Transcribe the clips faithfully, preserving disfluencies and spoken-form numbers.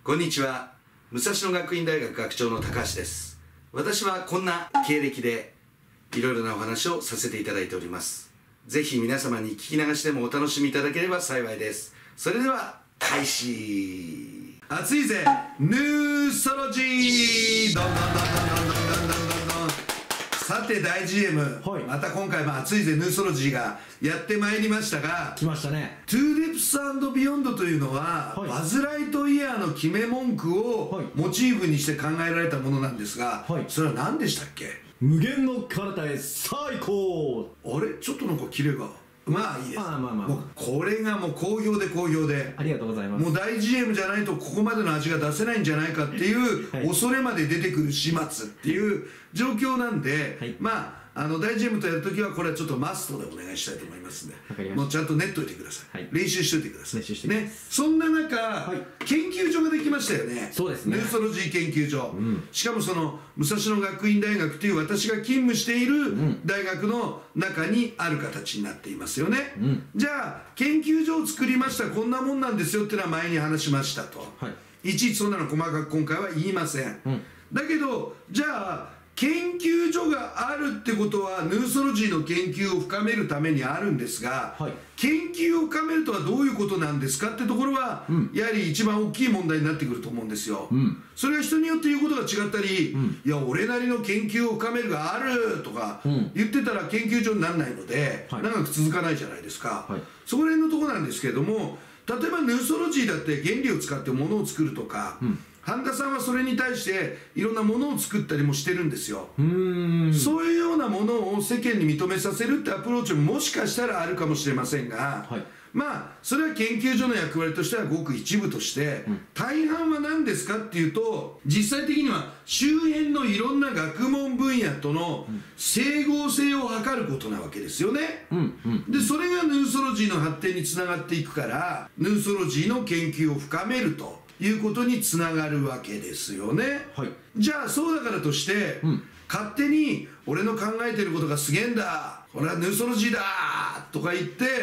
こんにちは。武蔵野学院大学学長の高橋です。私はこんな経歴でいろいろなお話をさせていただいております。ぜひ皆様に聞き流しでもお楽しみいただければ幸いです。それでは開始。暑いぜヌーソロジー、どんどんどんどんどんどんどんどんどん。さて大 ジーエム、はい、また今回も暑いぜヌーソロジーがやってまいりましたが、 来ましたね。 トゥーデプス&ビヨンドというのは、はい、バズ・ライトイヤーの決め文句をモチーフにして考えられたものなんですが、はい、それは何でしたっけ？ 無限の彼方へ最高。 あれちょっとなんかキレがまあいいです。 まあまあまあ、 もうこれがもう好評で好評で、 ありがとうございます。 もう大 ジーエム じゃないとここまでの味が出せないんじゃないかっていうはい、恐れまで出てくる始末っていう状況なんで、はい、まああの大 ジーエム とやるときはこれはちょっとマストでお願いしたいと思いますんで、もうちゃんと練っといてください、はい、練習しといてください。練習してね。そんな中、はい、研究所ができましたよね。 そうですね。 ヌーソロジー研究所、うん、しかもその武蔵野学院大学という私が勤務している大学の中にある形になっていますよね、うん、じゃあ研究所を作りました、こんなもんなんですよっていうのは前に話しましたと、はい、いちいちそんなの細かく今回は言いません、うん、だけどじゃあ研究所があるってことはヌーソロジーの研究を深めるためにあるんですが、はい、研究を深めるとはどういうことなんですかってところは、うん、やはり一番大きい問題になってくると思うんですよ、うん、それは人によって言うことが違ったり、うん、いや俺なりの研究を深めるがあるとか言ってたら研究所にならないので、はい、長く続かないじゃないですか、はい、そこら辺のところなんですけれども、例えばヌーソロジーだって原理を使ってものを作るとか、うん半田さんはそれに対していろんなものを作ったりもしてるんですよ。うーんそういうようなものを世間に認めさせるってアプローチももしかしたらあるかもしれませんが、はい、まあそれは研究所の役割としてはごく一部として、うん、大半は何ですかっていうと、実際的には周辺のいろんな学問分野との整合性を図ることなわけですよね、うんうん、でそれがヌーソロジーの発展につながっていくから、ヌーソロジーの研究を深めるということにつながるわけですよね、はい、じゃあそうだからとして、うん、勝手に俺の考えてることがすげえんだ、これはヌーソロジーだとか言って、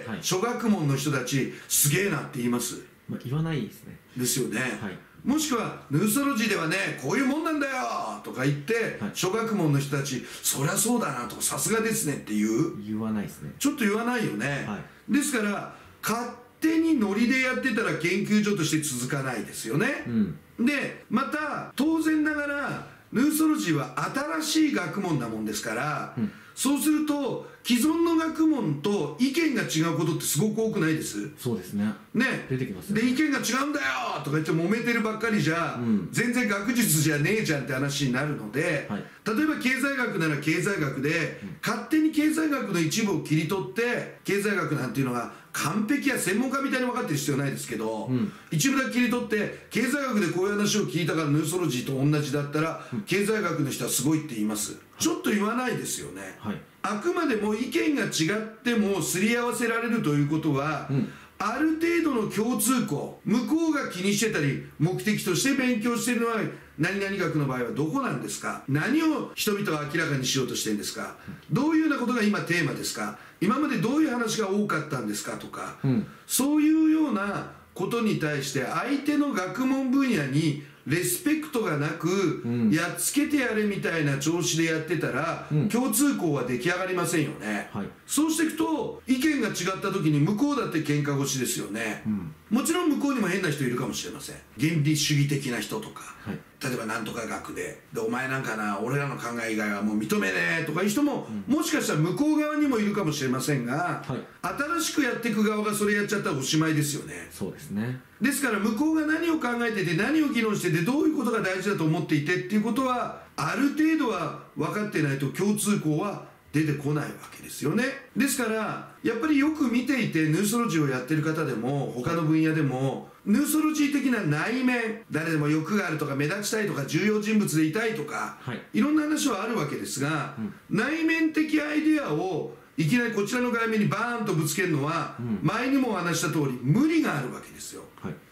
はい、諸学問の人たちすげえなって言います、 まあ、言わないですね。 ですよね、はい、もしくはヌーソロジーではねこういうもんなんだよとか言って、はい、諸学問の人たちそりゃそうだなとかさすがですねっていう言わないですね。 ちょっと言わないよね、はい、ですから勝手にノリでやってたら研究所として続かないですよね、うん、でまた当然ながらヌーソロジーは新しい学問なもんですから、うん、そうすると既存の学問と意見が違うことってすごく多くないです？ そうですね。 ね出てきますね。 で意見が違うんだよとか言って揉めてるばっかりじゃ、うん、全然学術じゃねえじゃんって話になるので、はい、例えば経済学なら経済学で、うん、勝手に経済学の一部を切り取って経済学なんていうのが完璧や専門家みたいに分かってる必要ないですけど、うん、一部だけ切り取って経済学でこういう話を聞いたからヌーソロジーと同じだったら、うん、経済学の人はすごいって言います、はい、ちょっと言わないですよね、はい、あくまでも意見が違ってもすり合わせられるということは、うん、ある程度の共通項、向こうが気にしてたり目的として勉強しているのは何々学の場合はどこなんですか、何を人々は明らかにしようとしてるんですか、どういうようなことが今テーマですか、今までどういう話が多かったんですかとか、うん、そういうようなことに対して相手の学問分野にレスペクトがなく、うん、やっつけてやれみたいな調子でやってたら、うん、共通項は出来上がりませんよね、はい、そうしていくと意見が違った時に向こうだって喧嘩腰ですよね、うん、もちろん向こうにも変な人いるかもしれません。原理主義的な人とか、はい、例えばなんとか学ででお前なんかな俺らの考え以外はもう認めねえとかいう人も、うん、もしかしたら向こう側にもいるかもしれませんが、はい、新しくやっていく側がそれやっちゃったらおしまいですよね。 そうですね。 ですから向こうが何を考えてて何を議論しててどういうことが大事だと思っていてっていうことはある程度は分かってないと共通項は出てこないわけですよね。ですからやっぱりよく見ていてヌーソロジーをやってる方でも他の分野でもヌーソロジー的な内面、誰でも欲があるとか目立ちたいとか重要人物でいたいとか、はい、いろんな話はあるわけですが、うん、内面的アイデアをいきなりこちらの外面にバーンとぶつけるのは、うん、前にもお話した通り無理があるわけですよ、はい、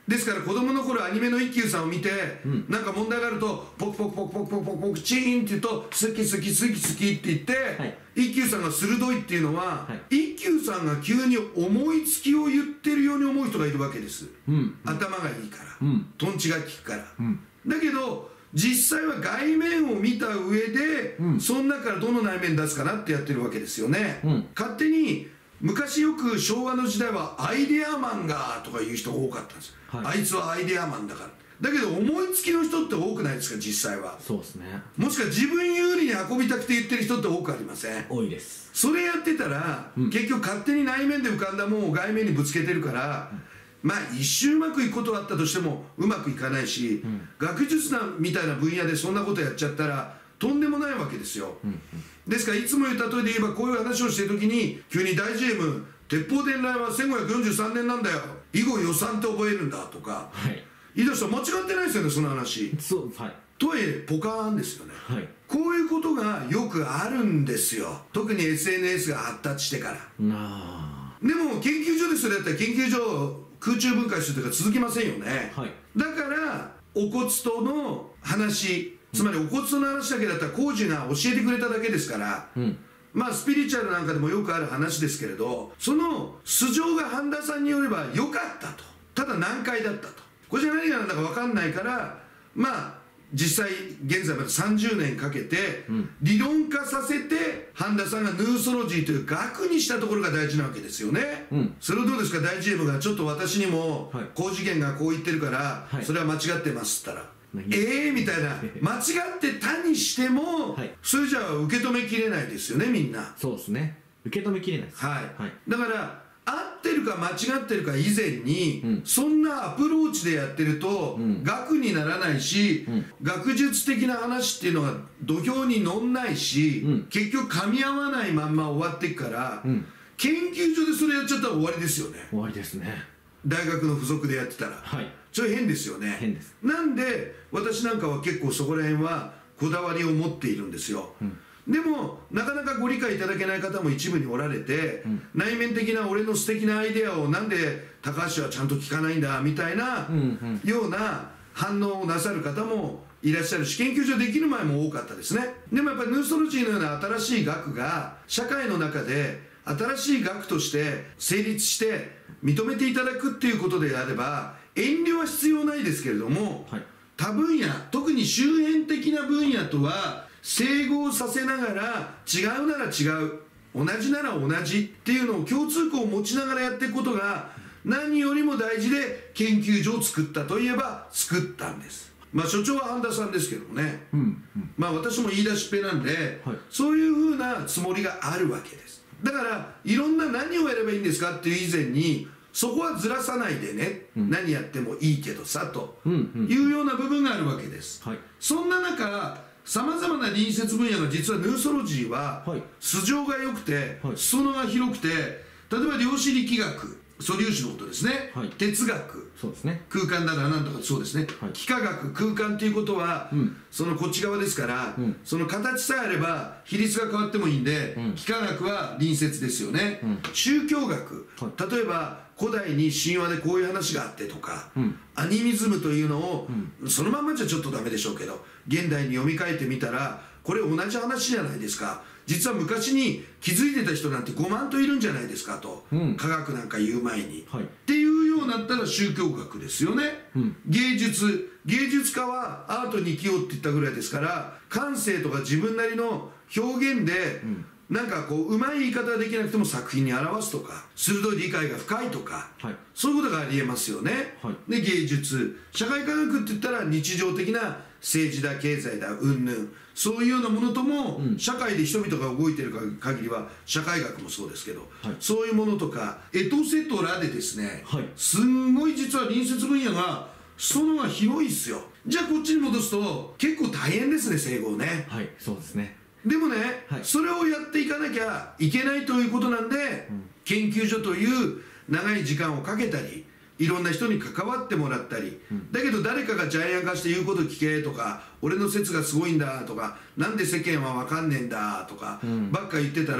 ですから子供の頃アニメの一休さんを見て、うん、なんか問題があるとポクポクポクポクポクポクポクチーンって言うと好き好き好き好きって言って、はい、一休さんが鋭いっていうのは、はい、一休さんが急に思いつきを言ってるように思う人がいるわけです、うん、頭がいいから、うん、トンチが効くから、うん、だけど実際は外面を見た上で、うん、その中からどの内面出すかなってやってるわけですよね、うん、勝手に昔よく昭和の時代はアイデアマンがとかいう人が多かったんです、はい、あいつはアイデアマンだからだけど思いつきの人って多くないですか実際は。 そうですね。もしくは自分有利に運びたくて言ってる人って多くありません？ 多いです。 それやってたら、うん、結局勝手に内面で浮かんだものを外面にぶつけてるから、うん、まあ一瞬うまくいくことはあったとしてもうまくいかないし、うん、学術なみたいな分野でそんなことやっちゃったらとんでもないわけですよ、うんうん、ですからいつも言う例えで言えばこういう話をしてる時に急に大 ジーエム 鉄砲伝来はせんごひゃくよんじゅうさんねんなんだよ以後予算って覚えるんだとか、はい、言い出したら間違ってないですよねその話。 そう、はい、 とはいえポカーンですよね、はい、こういうことがよくあるんですよ特に エスエヌエス が発達してから。あでも研究所でそれやったら研究所空中分解するとか続きませんよね、はい、だからお骨との話つまりお骨との話だけだったら工事が教えてくれただけですから、うん、まあスピリチュアルなんかでもよくある話ですけれどその素性が半田さんによれば良かったとただ難解だったとこれじゃ何が何だか分かんないからまあ実際現在までさんじゅうねんかけて理論化させて半田さんがヌーソロジーという学にしたところが大事なわけですよね、うん、それをどうですか大 ジーエム がちょっと私にも高次元がこう言ってるからそれは間違ってますって言ったら、はい、ええー、みたいな間違ってたにしても、はい、それじゃあ受け止めきれないですよねみんな。 そうですね受け止めきれないです、 はいはい、だから合ってるか間違ってるか以前に、うん、そんなアプローチでやってると、うん、学にならないし、うん、学術的な話っていうのが土俵に乗んないし、うん、結局噛み合わないまんま終わっていくから、うん、研究所でそれやっちゃったら終わりですよね。 終わりですね大学の付属でやってたら、はい、ちょっと変ですよね。 変です。なんで私なんかは結構そこら辺はこだわりを持っているんですよ、うんでもなかなかご理解いただけない方も一部におられて、うん、内面的な俺の素敵なアイデアをなんで高橋はちゃんと聞かないんだみたいな、うんうん、ような反応をなさる方もいらっしゃるし研究所できる前も多かったですね。でもやっぱりヌーソロジーのような新しい学が社会の中で新しい学として成立して認めていただくっていうことであれば遠慮は必要ないですけれども、はい、他分野特に周辺的な分野とは整合させながら違うなら違う同じなら同じっていうのを共通項を持ちながらやっていくことが何よりも大事で研究所を作ったといえば作ったんです。まあ所長は半田さんですけどもね、うんうん、まあ私も言い出しっぺなんで、はい、そういうふうなつもりがあるわけです。だからいろんな何をやればいいんですかっていう以前にそこはずらさないでね、うん、何やってもいいけどさというような部分があるわけです、はい、そんな中さまざまな隣接分野が実はヌーソロジーは素性が良くて、はい、裾野が広くて例えば量子力学素粒子のことですね、はい、哲学そうですね空間ならなんとかそうですね、はい、幾何学空間ということは、うん、そのこっち側ですから、うん、その形さえあれば比率が変わってもいいんで、うん、幾何学は隣接ですよね、うん、宗教学、はい、例えば古代に神話でこういう話があってとか、うん、アニミズムというのを、うん、そのまんまじゃちょっとダメでしょうけど現代に読み替えてみたらこれ同じ話じゃないですか。実は昔に気づいてた人なんてごまんといるんじゃないですかと、うん、科学なんか言う前に、はい、っていうようになったら宗教学ですよね、うん、芸術芸術家はアートに生きようって言ったぐらいですから感性とか自分なりの表現で、うんなんかこううまい言い方ができなくても作品に表すとか鋭い理解が深いとか、はい、そういうことがありえますよね、はい、で芸術社会科学って言ったら日常的な政治だ経済だうんぬんそういうようなものとも、うん、社会で人々が動いてる限りは社会学もそうですけど、はい、そういうものとかエトセトラでですね、はい、すんごい実は隣接分野が裾野が広いっすよ。じゃあこっちに戻すと結構大変ですね整合ね。 はいそうですね。 でもね、はい、それをやっていかなきゃいけないということなんで、うん、研究所という長い時間をかけたりいろんな人に関わってもらったり、うん、だけど誰かがジャイアン化して言うこと聞けとか俺の説がすごいんだとかなんで世間は分かんねえんだとか、うん、ばっか言ってたら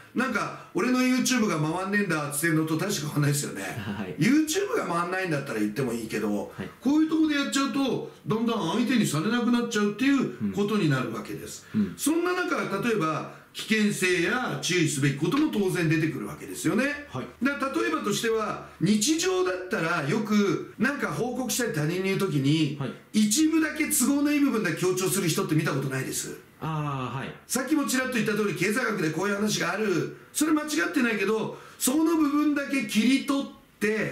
なんか俺の YouTube が回んねえんだっつってるのと確か変わんないですよね、 はい、 YouTube が回んないんだったら言ってもいいけど、はい、こういうところでやっちゃうとだんだん相手にされなくなっちゃうっていうことになるわけです、うんうん、そんな中例えば危険性や注意すべきことも当然出てくるわけですよね、はい、だから例えばとしては日常だったらよくなんか報告したり他人に言う時に、はい、一部だけ都合のいい部分だけ強調する人って見たことないです。 あ、はい、 さっきもちらっと言った通り経済学でこういう話がある、それ間違ってないけどその部分だけ切り取って、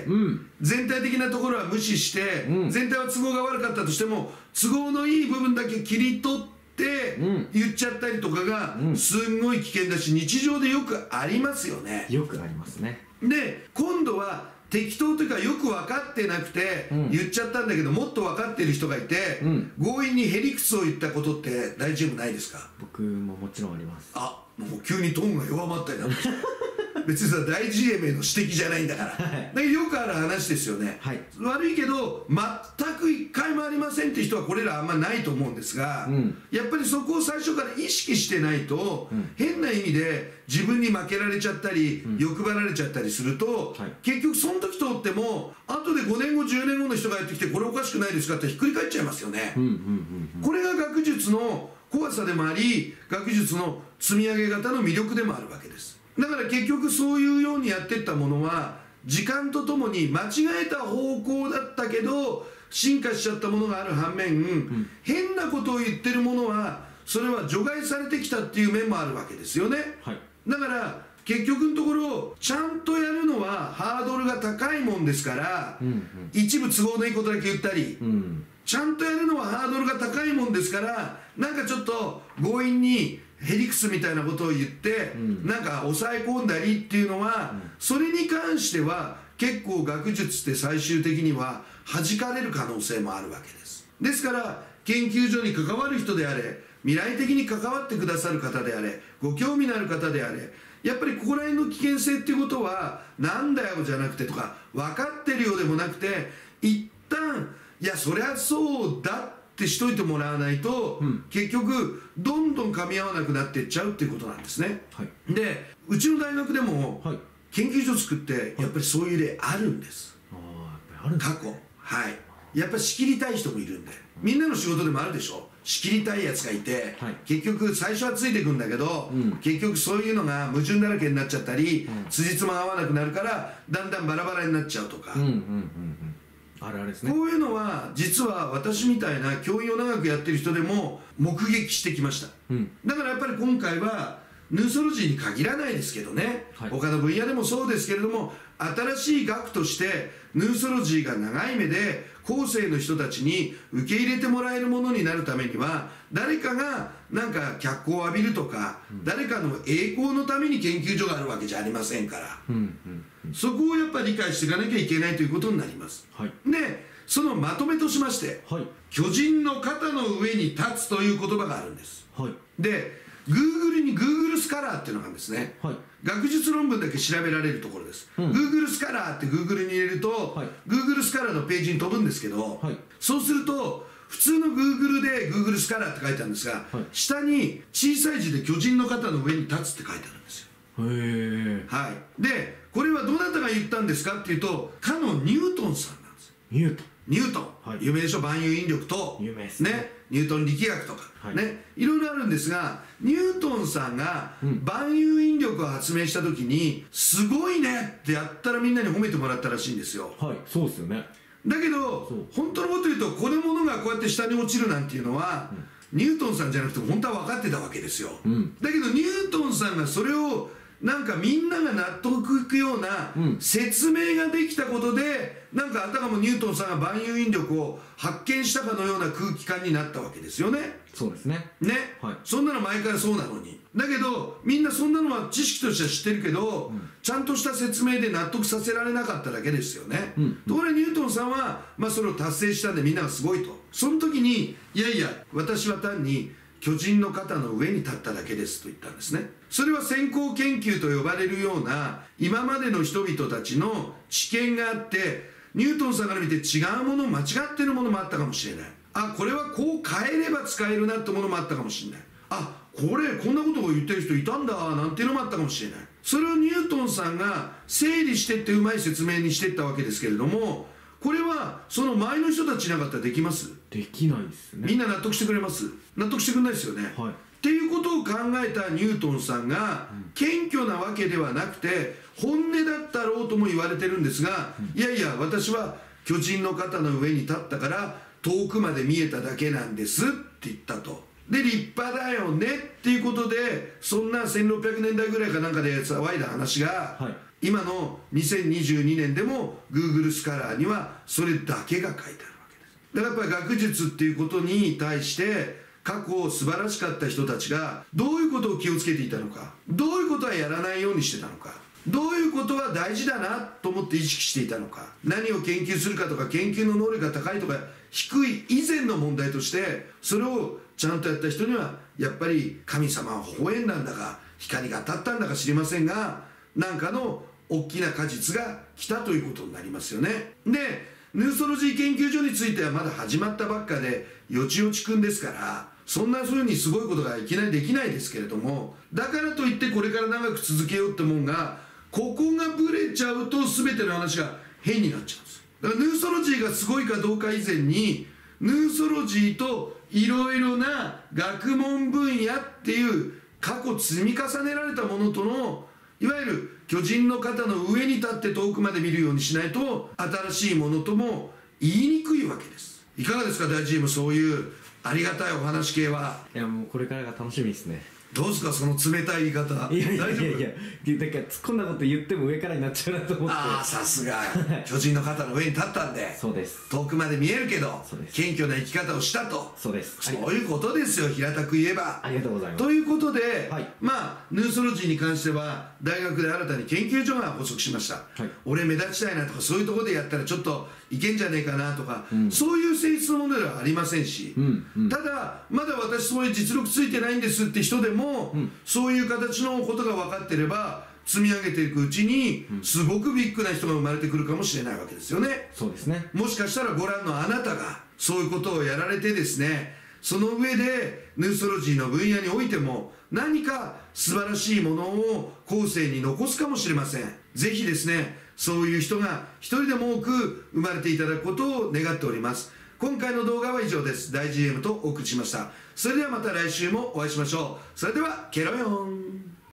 うん、全体的なところは無視して、うん、全体は都合が悪かったとしても都合のいい部分だけ切り取ってって言っちゃったりとかがすんごい危険だし、日常でよくありますよね。 よくありますね。 で今度は適当というかよく分かってなくて言っちゃったんだけど、もっと分かってる人がいて、うん、強引にへりくつを言ったことって大丈夫ないですか？ 僕ももちろんあります。 あ、もう急にトーンが弱まったりなんか別にさ大 ジーエム への指摘じゃないんだから、はい、だけどよくある話ですよね、はい、悪いけど全く一回もありませんって人はこれらあんまないと思うんですが、うん、やっぱりそこを最初から意識してないと、うん、変な意味で自分に負けられちゃったり、うん、欲張られちゃったりすると、はい、結局その時通っても後でごねんごじゅうねんごの人がやってきてこれおかしくないですかってひっくり返っちゃいますよね。これが学術の怖さでもあり学術の積み上げ方の魅力でもあるわけです。だから結局そういうようにやっていったものは時間とともに間違えた方向だったけど進化しちゃったものがある反面、うん、変なことを言ってるものはそれは除外されてきたっていう面もあるわけですよね、はい、だから結局のところちゃんとやるのはハードルが高いもんですから、うんうん、一部都合のいいことだけ言ったり、うん、ちゃんとやるのはハードルが高いもんですからなんかちょっと強引にへりくつみたいなことを言って、うん、なんか抑え込んだりっていうのは、うん、それに関しては結構学術って最終的には弾かれる可能性もあるわけです。ですから研究所に関わる人であれ未来的に関わってくださる方であれご興味のある方であれやっぱりここら辺の危険性っていうことはなんだよじゃなくてとか分かってるようでもなくて一旦いやそりゃそうだってしといてもらわないと、うん、結局どんどん噛み合わなくなっていっちゃうっていうことなんですね、はい、でうちの大学でも、はい、研究所作ってやっぱりそういう例あるんです、はい、ああやっぱりあるんですね、過去はいやっぱり仕切りたい人もいるんでみんなの仕事でもあるでしょ仕切りたいやつがいて、はい、結局最初はついてくんだけど、うん、結局そういうのが矛盾だらけになっちゃったり、うん、辻褄合わなくなるからだんだんバラバラになっちゃうとか、うんうんうんうんあれあれですね、こういうのは実は私みたいな教員を長くやってる人でも目撃してきました、うん、だからやっぱり今回はヌーソロジーに限らないですけどね、はい、他の分野でもそうですけれども新しい学としてヌーソロジーが長い目で後世の人たちに受け入れてもらえるものになるためには誰かがなんか脚光を浴びるとか、うん、誰かの栄光のために研究所があるわけじゃありませんから、うんうんうん、そこをやっぱり理解していかなきゃいけないということになります、はい、でそのまとめとしまして、はい、巨人の肩の上に立つという言葉があるんです、はい、で Google に Google スカラーっていうのがあるんですね、はい、学術論文だけ調べられるところです、うん、Google スカラーって Google に入れると、はい、Google スカラーのページに飛ぶんですけど、はい、そうすると普通の Google で Google スカラーって書いてあるんですが、はい、下に小さい字で巨人の肩の上に立つって書いてあるんですよ。へー、はい、でこれはどなたが言ったんですかっていうとかのニュートンさんなんですよ。 ニュートンニュートン、はい、有名でしょ。万有引力と有名ですね、 ね、ニュートン力学とか、はい、ね、いろいろあるんですがニュートンさんが万有引力を発明した時に、うん、すごいねってやったらみんなに褒めてもらったらしいんですよ。 はい、そうですよね。 だけど本当のこと言うとこのものがこうやって下に落ちるなんていうのは、うん、ニュートンさんじゃなくて本当は分かってたわけですよ、うん、だけどニュートンさんがそれをなんかみんなが納得いくような説明ができたことで、うん、なんかあたかもニュートンさんが万有引力を発見したかのような空気感になったわけですよね。 そうですね。 ね、 はい、そんなの前からそうなのに。だけどみんなそんなのは知識としては知ってるけど、うん、ちゃんとした説明で納得させられなかっただけですよね、うんうん、ところがニュートンさんは、まあ、それを達成したんでみんながすごいと。その時にいやいや私は単に巨人の肩の上に立っただけですと言ったんですね。それは先行研究と呼ばれるような今までの人々たちの知見があってニュートンさんから見て違うもの間違ってるものもあったかもしれない。あ、これはこう変えれば使えるなってものもあったかもしれない。あ、 これこんなことを言ってる人いたんだなんていうのもあったかもしれない。それをニュートンさんが整理してってうまい説明にしていったわけですけれども、これはその前の人たちいなかったらできます？ できないですね。 みんな納得してくれます？納得してくれないですよね。 はい。 っていうことを考えたニュートンさんが謙虚なわけではなくて本音だったろうとも言われてるんですが、いやいや私は巨人の肩の上に立ったから遠くまで見えただけなんですって言ったと。で立派だよねっていうことで、そんなせんろっぴゃくねんだいぐらいかなんかで騒いだ話が、はい、今のにせんにじゅうにねんでも Google スカラーにはそれだけが書いてあるわけです。だからやっぱり学術っていうことに対して過去素晴らしかった人たちがどういうことを気をつけていたのか、どういうことはやらないようにしてたのか、どういうことは大事だなと思って意識していたのか、何を研究するかとか研究の能力が高いとか低い以前の問題として、それをちゃんとやった人にはやっぱり神様は微笑んだんだか光が当たったんだか知りませんが、何かの大きな果実が来たということになりますよね。でヌーソロジー研究所についてはまだ始まったばっかでよちよちくんですから、そんな風にすごいことがいきなりできないですけれども、だからといってこれから長く続けようってもんが、ここがブレちゃうと全ての話が変になっちゃうんです。だからヌーソロジーがすごいかどうか以前に、ヌーソロジーといろいろな学問分野っていう過去積み重ねられたものとの、いわゆる巨人の肩の上に立って遠くまで見るようにしないと新しいものとも言いにくいわけです。いかがですか大チーム、そういうありがたいお話系は。 いやもうこれからが楽しみですね。 どうですかその冷たい言い方。 いやいや大丈夫？ いやいや、だから突っ込んだこと言っても上からになっちゃうなと思って。 ああさすが巨人の肩の上に立ったんでそうです。 遠くまで見えるけどそうです。 謙虚な生き方をしたと。 そうです。 そういうことですよ、平たく言えば。 ありがとうございます。 ということで、 はい、 まあヌーソロジーに関しては大学で新たに研究所が発足しました、はい、俺目立ちたいなとかそういうところでやったらちょっといけんじゃねえかなとか、うん、そういう性質のものではありませんし、うんうん、ただまだ私そういう実力ついてないんですって人でも、うん、そういう形のことが分かってれば積み上げていくうちにすごくビッグな人が生まれてくるかもしれないわけですよね。 そうですね。 もしかしたらご覧のあなたがそういうことをやられてですね、その上でヌーソロジーの分野においても何か素晴らしいものを後世に残すかもしれません。ぜひですねそういう人が一人でも多く生まれていただくことを願っております。今回の動画は以上です。大 ジーエム とお送りしました。それではまた来週もお会いしましょう。それではケロヨン。